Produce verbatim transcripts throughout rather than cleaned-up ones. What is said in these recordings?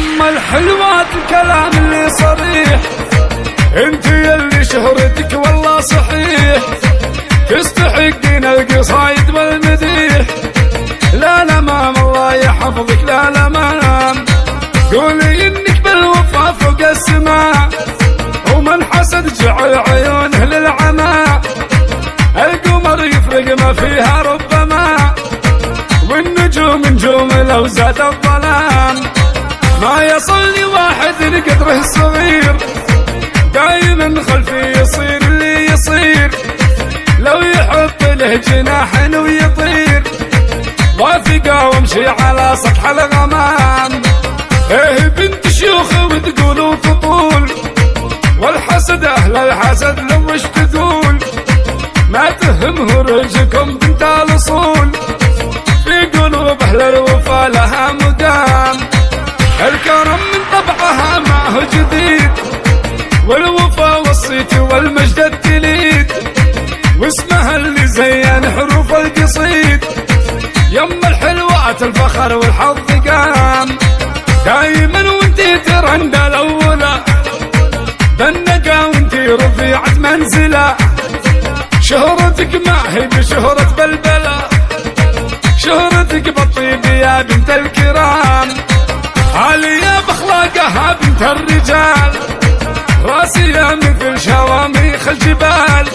يما الحلوات الكلام اللي صريح، انت يلي شهرتك والله صحيح، تستحقين القصايد والمديح. لا لا مام الله يحفظك، لا لا مام، قولي انك بالوفا فوق السماء، ومن حسد جعل عيونه للعمى. القمر يفرق ما فيها ربما، والنجوم نجوم لو زاد الظلام. ما يصلني واحد لقدره صغير، دايما خلفي يصير اللي يصير، لو يحط له جناح ويطير، واثقة وامشي على سطح الغمام. ايه بنت شيوخ وتقول تطول، والحسد اهل الحسد لو وش تقول، ما تهم هرجكم بنت الاصول، في قلوب اهل الوفا لها مدام. الكرم من طبعها ما هو جديد، والوفا والصيت والمجد التليد، واسمها اللي زين حروف القصيد. يما الحلوات الفخر والحظ قام، دايما وانتي ترند الاولى، بالنقا وانتي رفيعة منزلة. شهرتك ما هي بشهرة بلبلة، شهرتك بالطيب يا بنت الكرام، عالية باخلاقها بنت الرجال، راسية مثل شواميخ الجبال.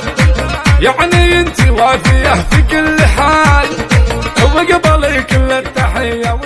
يعني انت وافية في كل حال، وقبلي كل التحية.